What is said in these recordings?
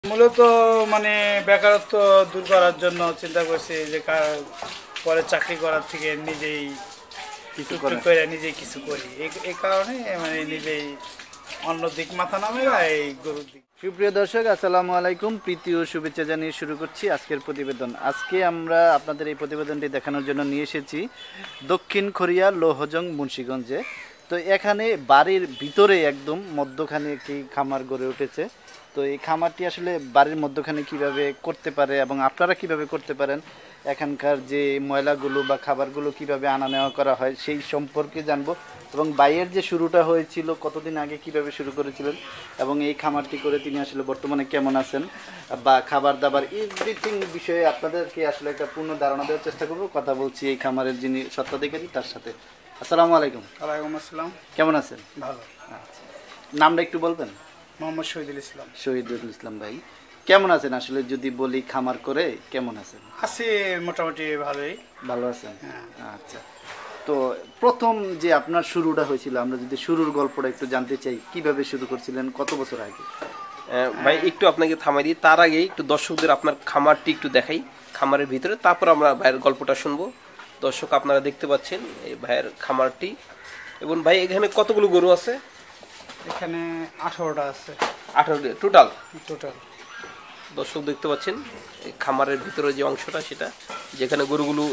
মূলত মানে বেকারত্ব দূর করার জন্য চিন্তা করছি যে পরে চাকরি করার থেকে নিজেই কিছু করে নিজেই কিছু করি, এই কারণে মানে নিজেই অন্য দিক মাথা নামে এই গরুর দিক। সুপ্রিয় দর্শক, আসসালামু আলাইকুম। প্রীতি ও শুভেচ্ছা জানিয়ে শুরু করছি আজকের প্রতিবেদন। আজকে আমরা আপনাদের এই প্রতিবেদনটি দেখানোর জন্য নিয়ে এসেছি দক্ষিণ খড়িয়া লোহজং মুন্সিগঞ্জে। তো এখানে বাড়ির ভিতরে একদম মধ্যখানে একটি খামার গড়ে উঠেছে। তো এই খামারটি আসলে বাড়ির মধ্যখানে কিভাবে করতে পারে এবং আপনারা কিভাবে করতে পারেন, এখানকার যে ময়লাগুলো বা খাবারগুলো কিভাবে আনা নেওয়া করা হয় সেই সম্পর্কে জানবো। এবং বাইয়ের যে শুরুটা হয়েছিল, কতদিন আগে কিভাবে শুরু করেছিলেন এবং এই খামারটি করে তিনি আসলে বর্তমানে কেমন আছেন বা খাবার দাবার এভরিথিং বিষয়ে আপনাদেরকে আসলে একটা পূর্ণ ধারণা দেওয়ার চেষ্টা করবো। কথা বলছি এই খামারের যিনি স্বত্বাধিকারী তার সাথে। আসসালামু আলাইকুম। ওয়ালাইকুম আসসালাম। কেমন আছেন? ভালো। আচ্ছা, নামটা একটু বলবেন? মোহাম্মদ শহীদুল ইসলাম। শহীদুল ইসলাম ভাই, কেমন আছেন? আসলে যদি বলি খামার করে কেমন আছেন? আছি মোটামুটি ভালোই। ভালো আছেন? আচ্ছা, তো প্রথম যে আপনার শুরুটা হয়েছিল, আমরা যদি শুরুর গল্পটা একটু জানতে চাই, কিভাবে শুরু করছিলেন, কত বছর আগে? ভাই একটু আপনাকে থামাই দিই, তার আগে একটু দর্শকদের আপনার খামারটি একটু দেখাই, খামারের ভিতরে, তারপর আমরা ভাইয়ের গল্পটা শুনবো। দর্শক আপনারা দেখতে পাচ্ছেন এই ভাইয়ের খামারটি। এবং ভাই এখানে কতগুলো গরু আছে? এখানে 18টা আছে। 18টা টোটাল? টোটাল। দর্শক দেখতে পাচ্ছেন এই খামারের ভিতরে যে অংশটা, সেটা যেখানে গরুগুলো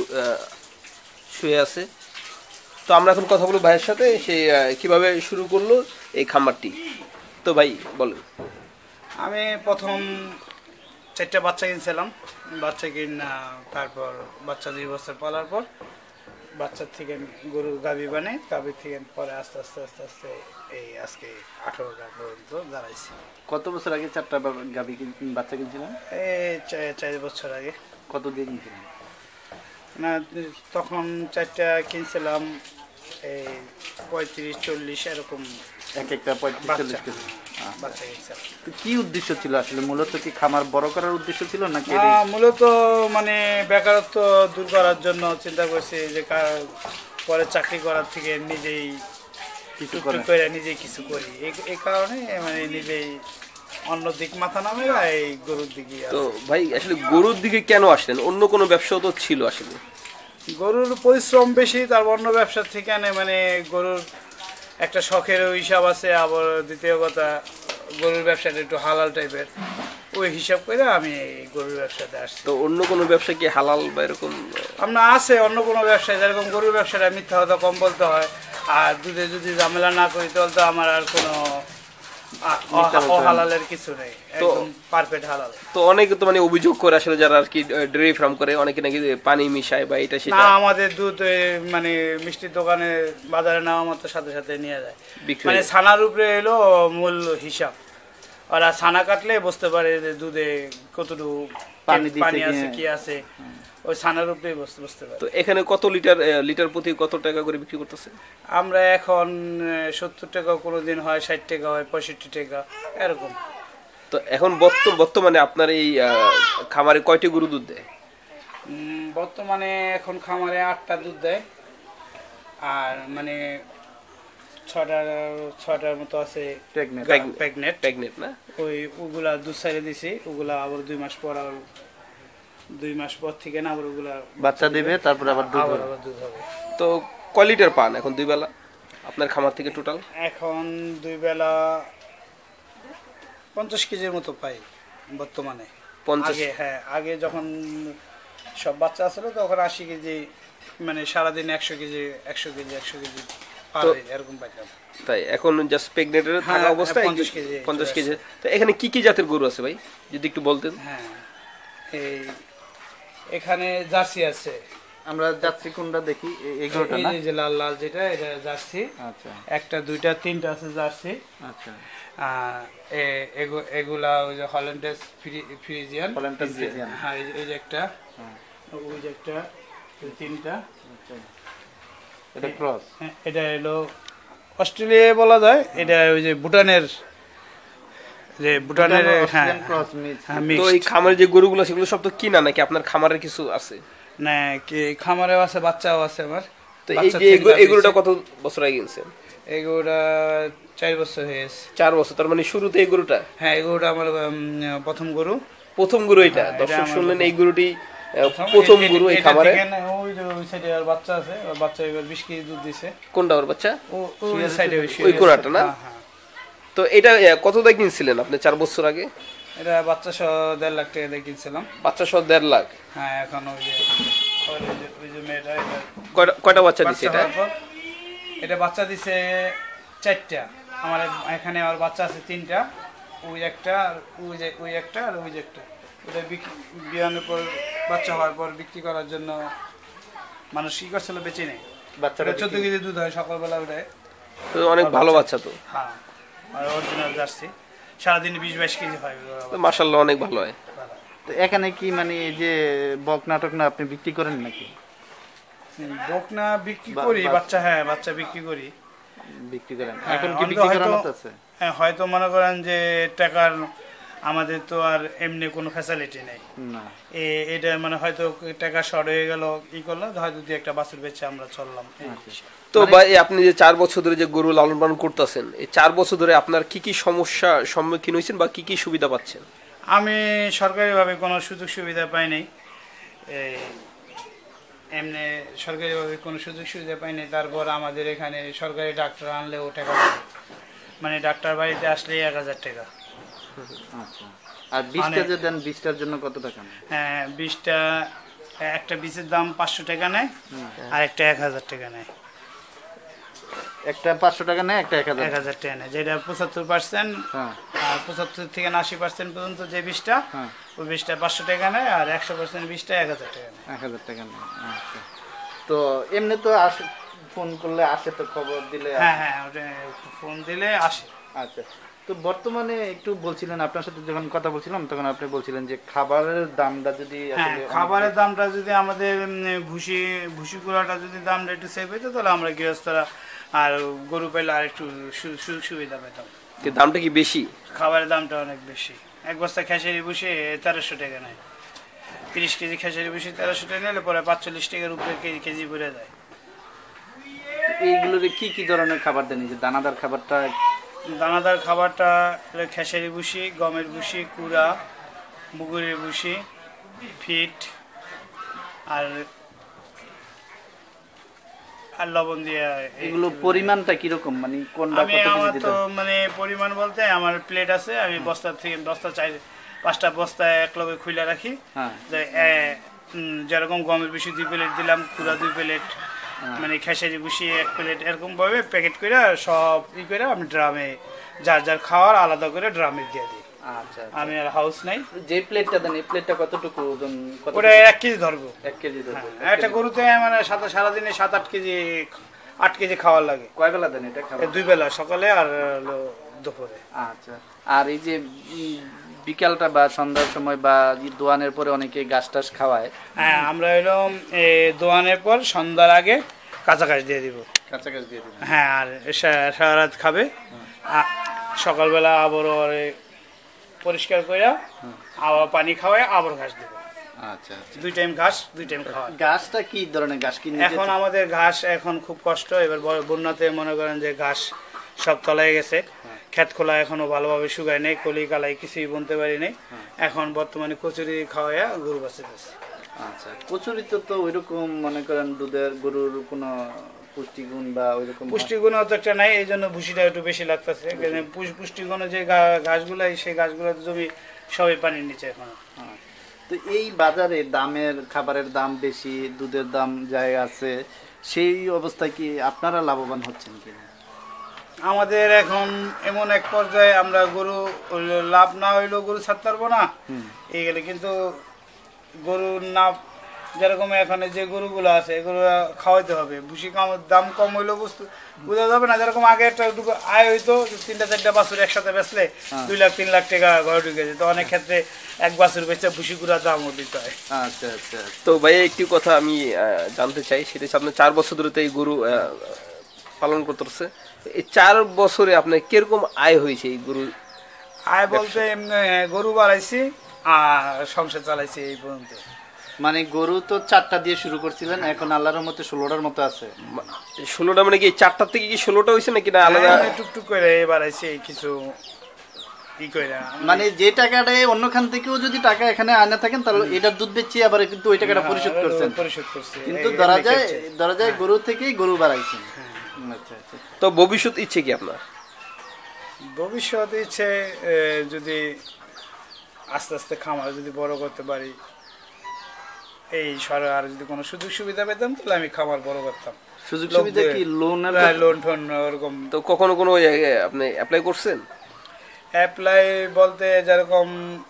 শুয়ে আছে। তো আমরা এখন কথা বলবো ভাইয়ের সাথে, সে কিভাবে শুরু করলো এই খামারটি। তো ভাই বলেন। আমি প্রথম 4টা বাচ্চা কিনছিলাম। বাচ্চা তারপর বাচ্চা 2 বছর পালার পর বাচ্চার থেকে গরু গাভী বানে, গাভীর থেকে পরে আস্তে আস্তে আস্তে আস্তে এই আজকে 18টা পর্যন্ত দাঁড়াইছি। কত বছর আগে 4টা গাভী বাচ্চা কিনছিলেন? এই 4 বছর আগে। কত দিয়ে কিনছিলেন? না, তখন 4টা কিনছিলাম এই 35-40 এরকম এক একটা 35-40 কেজি বাচ্চা কিনছিলাম। তো কি উদ্দেশ্য ছিল আসলে? মূলত কি খামার বড় করার উদ্দেশ্য ছিল নাকি? মূলত মানে বেকারত্ব দূর করার জন্য চিন্তা করছি যে পরে চাকরি করার থেকে নিজেই কিছু করে নিজেই কিছু করি, এই কারণে মানে নিজেই অন্য দিক মাথা নামে এই গরুর দিকে। তো ভাই আসলে গরুর দিকে কেন আসলেন? অন্য কোনো ব্যবসাও তো ছিল আসলে। গরুর পরিশ্রম বেশি, তার অন্য ব্যবসার থেকে মানে গরুর একটা শখের হিসাব আছে। আবার দ্বিতীয় কথা, গরুর ব্যবসাটা একটু হালাল টাইপের, ওই হিসাব করে আমি গরুর ব্যবসাতে আসছি। তো অন্য কোনো ব্যবসা কি হালাল বা এরকম? আমরা আছে অন্য কোনো ব্যবসায়, যেরকম গরুর ব্যবসাটা মিথ্যা কথা কম বলতে হয়, আর দুধে যদি ঝামেলা না করি তাহলে তো আমার আর কোনো অহালালের কিছু নেই, একদম পারফেক্ট হালাল। তো অনেকে তো মানে অভিযোগ করে আসলে, যারা আর কি ডেয়ারি ফার্ম করে, অনেকে নাকি পানি মিশায় বা এটা সেটা। না, আমাদের দুধ মানে মিষ্টির দোকানে বাজারে নেওয়া মতো সাথে সাথে নিয়ে যায়। মানে ছানার উপরে এলো মূল হিসাব, ওরা ছানা কাটলে বুঝতে পারে যে দুধে কতটুকু পানি আছে কি আছে, ওই ছানার উপরেই বুঝতে পারে। তো এখানে কত লিটার প্রতি কত টাকা করে বিক্রি করতেছে? আমরা এখন 70 টাকা, কোনো দিন হয় 60 টাকা, হয় 65 টাকা এরকম। তো এখন বর্তমানে আপনার এই খামারে কয়টি গরু দুধ দেয়? বর্তমানে এখন খামারে 8টা দুধ দেয়, আর মানে 6টার মতো আছে প্রেগনেন্ট না? ওগুলা দুধ ছাড়ে দিছি, ওগুলা আবার 2 মাস পর, আর 2 মাস পর থেকে না আবার ওগুলা বাচ্চা দিবে, তারপর আবার দুধ হবে। তো কয় লিটার পান এখন 2 বেলা আপনার খামার থেকে টোটাল? এখন 2 বেলা 50 কেজির মতো পাই বর্তমানে। 50? হ্যাঁ, আগে যখন সব বাচ্চা আসছিল তখন 80 কেজি, মানে সারাদিন 100 কেজি এরকম পাইতাম। তাই এখন জাস্ট প্রেগনেন্টের থাকা অবস্থায় 50 কেজি। তো এখানে কি কি জাতের গরু আছে ভাই, যদি একটু বলতেন? হ্যাঁ, এখানে জার্সি আছে। আমরা জার্সি কোনটা দেখি? এই গরুটা না? এই যে লাল লাল যেটা, এটা জার্সি। আচ্ছা, 1টা 2টা 3টা আছে জার্সি। আচ্ছা, এগুলা ওই যে হল্যান্ডেস ফ্রিজিয়ান। হ্যাঁ, এই যে একটা, ওই যে একটা, 3টা। এটা ক্রস। এটা হলো অস্ট্রেলিয়া বলা যায়, এটা ওই যে ভুটানের হ্যাঁ। তো এই খামারে যে গরুগুলো সেগুলো সব তো কিনা নাকি আপনার খামারের কিছু আছে? না, কি খামারেও আছে, বাচ্চাও আছে আমার। তো এই যে এই গরুটা কত বছর আগে কিনছেন? এই গরুটা 4 বছর হয়েছে। 4 বছর, তার মানে শুরুতে এই গরুটা? হ্যাঁ, এই গরুটা আমার প্রথম গরু। প্রথম গরু এটা? হ্যাঁ, দর্শক আমার শুনলেন, এই প্রথম। গরুটি প্রথম গরু এই খামারে। ওই যে ওই সাইডে আর বাচ্চা আছে, ওর বাচ্চা এবার 20 কেজি দুধ দিছে। কোনটা ওর বাচ্চা? ওই সাইডে ওই কোরাটা না? হ্যাঁ, হ্যাঁ। তো এটা কত দিয়ে কিনছিলেন আপনি 4 বছর আগে? এটা বাচ্চা সহ 1.5 লাখ টাকা দিয়ে কিনছিলাম। বাচ্চা সহ 1.5 লাখ? হ্যাঁ, এখন ওই যে মেয়েটা কয়টা বাচ্চা দিছে এটা? এটা বাচ্চা দিছে 4টা। আমার এখানে আর বাচ্চা আছে 3টা। ওই একটা, ওই একটা আর ওই যে একটা। ওটা বিয়ানোর পর বাচ্চা হওয়ার পর বিক্রি করার জন্য মানুষ কি করছিল, বেঁচে নেই। বাচ্চাটা 14 কেজি দুধ হয় সকালবেলা ওটায়। তো অনেক ভালো বাচ্চা তো। হ্যাঁ, আর অরিজিনাল জার্সি সারাদিন 20-22 কেজি হয়। মাশাআল্লাহ, অনেক ভালো হয়। তো এখানে কি মানে এই যে বক নাটক না আপনি বিক্রি করেন নাকি? বকনা বিক্রি করি, বাচ্চা, হ্যাঁ বাচ্চা বিক্রি করি। বিক্রি করেন হ্যাঁ, এখন কি বিক্রি করার মতো আছে? হ্যাঁ, হয়তো মনে করেন যে টাকার আমাদের তো আর এমনি কোনো ফ্যাসিলিটি নেই না, এটা মানে হয়তো টাকা শর্ট হয়ে গেল, ই করলো হয়তো দুই একটা বাছুর বেচে আমরা চললাম। তো ভাই, আপনি যে 4 বছর ধরে যে গরু লালন পালন করতেছেন, এই 4 বছর ধরে আপনার কি কি সমস্যা সম্মুখীন হয়েছেন বা কি কি সুবিধা পাচ্ছেন? আমি সরকারিভাবে কোনো সুযোগ সুবিধা পাই নাই। এমনি সরকারিভাবে কোনো সুযোগ সুবিধা পাই নাই। তারপর আমাদের এখানে সরকারি ডাক্তার আনলেও টাকা লাগে, মানে ডাক্তার বাড়িতে আসলে 1000 টাকা। আচ্ছা, আর 20টা যে দেন 20টার জন্য কত টাকা নেয়? হ্যাঁ, 20টা একটা বীজের দাম 500 টাকা নেয়, আর একটা 1000 টাকা নেয়। একটা 500 টাকা নেয়, একটা 1000 টাকা নেয়, যেটা 75%। হ্যাঁ, আর 75 থেকে 80% পর্যন্ত যে বীজটা, হ্যাঁ, ওই বীজটা 500 টাকা নেয়, আর 100% বীজটা 1000 টাকা নেয়। 1000 টাকা নেয়। আচ্ছা, তো এমনি তো আসে, ফোন করলে আসে, তো খবর দিলে হ্যাঁ, হ্যাঁ, ওটা ফোন দিলে আসে। আচ্ছা, তো বর্তমানে একটু বলছিলেন, আপনার সাথে যখন কথা বলছিলাম তখন আপনি বলছিলেন যে খাবারের দামটা যদি হ্যাঁ, আসলে খাবারের দামটা যদি আমাদের ভুসি গুঁড়াটা যদি দামটা একটু সেভ হইতো, তাহলে আমরা গৃহস্থরা আর গরু পাইলে আর একটু সুযোগ সুবিধা পেতাম। দামটা কি বেশি? খাবারের দামটা অনেক বেশি। এক বস্তা খেসারি ভুসি 1300 টাকা নেয়। 30 কেজি খেসারি ভুসি 1300 টাকা নিলে পরে 45 টাকার উপরে কেজি পড়ে যায়। এইগুলোর কি কি ধরনের খাবার দেন? যে দানাদার খাবারটা? দানাদার খাবারটা খেসারি ভুসি, গমের ভুসি, কুড়া, মুগুরের ভুসি, ফিট আর লবণ দিয়ে। এগুলো পরিমাণটা কিরকম, মানে কোনটা আমি কত আমার কেজি তো দিতে? মানে পরিমাণ বলতে আমার প্লেট আছে, আমি বস্তা থেকে বস্তা 4-5টা বস্তা এক লগে খুলে রাখি। হ্যাঁ, যেরকম গমের ভুসি 2 প্লেট দিলাম, কুড়া 2 প্লেট, মানে খেসারি ভুসি 1 প্লেট, এরকম ভাবে প্যাকেট করে সব ই করে আমি ড্রামে, যার যার খাওয়ার আলাদা করে ড্রামে দিয়ে দিই। আচ্ছা, আমি আর হাউস নাই। যে প্লেটটা দেন এই প্লেটটা কতটুকু ওজন? ওটা 1 কেজি ধরবো। 1 কেজি ধরবে? হ্যাঁ, একটা গরুতে মানে সারাদিনে 7-8 কেজি, 8 কেজি খাওয়ার লাগে। কয় বেলা দেন এটা খাবার? 2 বেলা, সকালে আর দুপুরে। আচ্ছা, আর এই যে বিকালটা বা সন্ধ্যার সময় বা দোয়ানের পরে অনেকে ঘাস টাস খাওয়ায়। হ্যাঁ, আমরা এরকম দোয়ানের পর সন্ধ্যার আগে কাঁচা ঘাস দিয়ে দিব। কাঁচা ঘাস দিয়ে দিবেন? হ্যাঁ, আর সারা রাত খাবে। সকালবেলা আবার পরিষ্কার করে আবার পানি খাওয়ায় আবার ঘাস দেবো। আচ্ছা, 2 টাইম ঘাস, 2 টাইম খাওয়া। ঘাসটা কি ধরনের ঘাস? কি এখন আমাদের ঘাস এখন খুব কষ্ট। এবার বন্যাতে মনে করেন যে ঘাস সব তলায় গেছে, ক্ষেত খোলা এখনো ভালোভাবে শুকায় নেই, কলি কালাই কিছুই বুনতে পারি নাই। এখন বর্তমানে কচুরি খাওয়াইয়া গরু বাঁচাতেছে। আচ্ছা, কচুরি তো ওইরকম মনে করেন দুধের গরুর কোনো পুষ্টিগুণ বা ওইরকম পুষ্টিগুণ অত একটা নাই, এই জন্য ভুসিটা একটু বেশি লাগতেছে। পুষ্টিগুণ যে ঘাসগুলো, সেই ঘাসগুলো জমি সবই পানির নিচে এখন। তো এই বাজারে দামের, খাবারের দাম বেশি, দুধের দাম যাই আছে, সেই অবস্থায় কি আপনারা লাভবান হচ্ছেন কিনা? আমাদের এখন এমন এক পর্যায়ে আমরা গরু লাভ না হইলেও গরু ছাড়তে পারবো না এই গেলে, কিন্তু গরু না যেরকম এখানে যে গরুগুলো আছে এগুলো খাওয়াইতে হবে। ভুসি দাম কম হইলেও বোঝা যাবে না। যেরকম আগে একটা আয় হইতো 3-4টা বাছুর একসাথে বেচলে 2 লাখ 3 লাখ টাকা ঘরে ঢুকে যেত। অনেক ক্ষেত্রে এক বাছুর বেচে ভুসি গুঁড়ার দামও দিতে হয়। আচ্ছা, আচ্ছা। তো ভাই, একটি কথা আমি জানতে চাই, সেটা হচ্ছে আপনি 4 বছর ধরে তো এই গরু পালন করতেছে। এই 4 বছরে আপনার কিরকম আয় হয়েছে এই গরু? আয় বলতে গরু বাড়াইছি আর সংসার চালাইছি এই পর্যন্ত। মানে গরু তো 4টা দিয়ে শুরু করছিলেন, এখন আল্লাহর রহমতে 16টার মতো আছে। 16টা মানে কি 4টার থেকে কি 16টা হয়েছে নাকি না আলাদা? টুকটুক করে এবার আছে কিছু মানে যে টাকাটা অন্য খান থেকেও যদি টাকা এখানে আনা থাকেন তাহলে এটার দুধ বেচে আবার কিন্তু ওই টাকাটা পরিশোধ করছেন। কিন্তু ধরা যায় গরু থেকেই গরু বাড়াইছেন। আচ্ছা আচ্ছা। তো ভবিষ্যৎ ইচ্ছে কি আপনার? ভবিষ্যৎ ইচ্ছে যদি আস্তে আস্তে খামার যদি বড় করতে পারি, এই সরকার যদি কোনো সুযোগ সুবিধা পেতাম তাহলে আমি খামার বড় করতাম। সুযোগ সুবিধা কি লোন টোন ওরকম? তো কখনো কোনো আপনি অ্যাপ্লাই করছেন? অ্যাপ্লাই বলতে যেরকম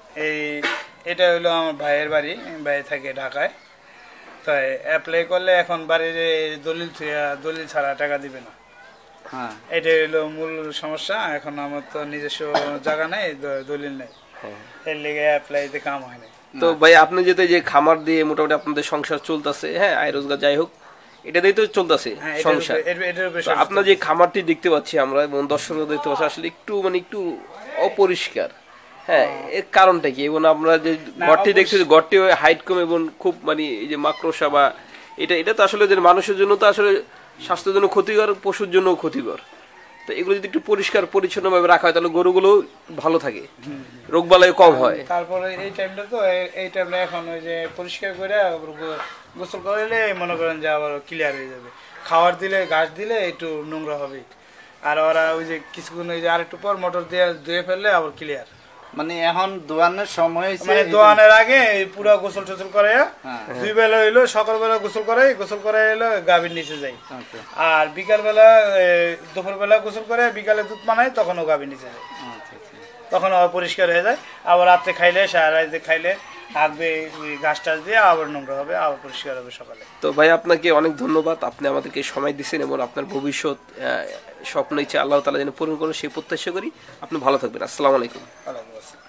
এটা হলো আমার ভাইয়ের বাড়ি, ভাই থাকে ঢাকায়। তাই অ্যাপ্লাই করলে এখন বাড়ির দলিল ছাড়া টাকা দিবে না। এটা হলো মূল সমস্যা। এখন আমার তো নিজস্ব জায়গা নেই, দলিল নেই, এর লেগে অ্যাপ্লাইতে কাম হয় না। তো ভাই আপনি যেতে যে খামার দিয়ে মোটামুটি আপনাদের সংসার চলতেছে, হ্যাঁ, আয় রোজগার যাই হোক এটা দিয়ে তো চলতেছে সংসার। আপনার যে খামারটি দেখতে পাচ্ছি আমরা এবং দর্শকরা দেখতে পাচ্ছি আসলে একটু অপরিষ্কার, হ্যাঁ, এর কারণটা কি? এবং আমরা যে ঘরটি দেখছি ঘরটি হাইট কম এবং খুব মানে এই যে মাকড়সা বা এটা তো আসলে মানুষের জন্য তো আসলে স্বাস্থ্যের জন্য ক্ষতিকর, পশুর জন্য ক্ষতিকর। তো এগুলো যদি একটু পরিষ্কার পরিচ্ছন্নভাবে রাখা হয় তাহলে গরুগুলো ভালো থাকে, রোগবালাই কম হয়। তারপরে এই টাইমটা তো এই টাইমটা এখন ওই যে পরিষ্কার করে গোসল করলে মনে করেন যে আবার ক্লিয়ার হয়ে যাবে। খাবার দিলে ঘাস দিলে একটু নোংরা হবে, আর ওরা ওই যে কিছুক্ষণ ওই যে আরেকটু পর মোটর দিয়ে ধুয়ে ফেললে আবার ক্লিয়ার। মানে এখন দোয়ানের সময় হয়েছে, মানে দোয়ানের আগে পুরো গোসল টোসল করে 2 বেলা হইলো, সকালবেলা গোসল করে এলো গাভীর নিচে যাই, আর বিকাল বেলা দুপুর বেলা গোসল করে বিকালে দুধ বানাই, তখনও গাভীর নিচে যায়, তখন আবার পরিষ্কার হয়ে যায়। আবার রাত্রে খাইলে সারা রাত্রে খাইলে থাকবে ঘাস টাস দিয়ে আবার নোংরা হবে, আবার পরিষ্কার হবে সকালে। তো ভাই আপনাকে অনেক ধন্যবাদ, আপনি আমাদেরকে সময় দিচ্ছেন এবং আপনার ভবিষ্যৎ স্বপ্ন ইচ্ছে আল্লাহ তাআলা যেন পূরণ করেন সেই প্রত্যাশা করি। আপনি ভালো থাকবেন। আসসালামু আলাইকুম।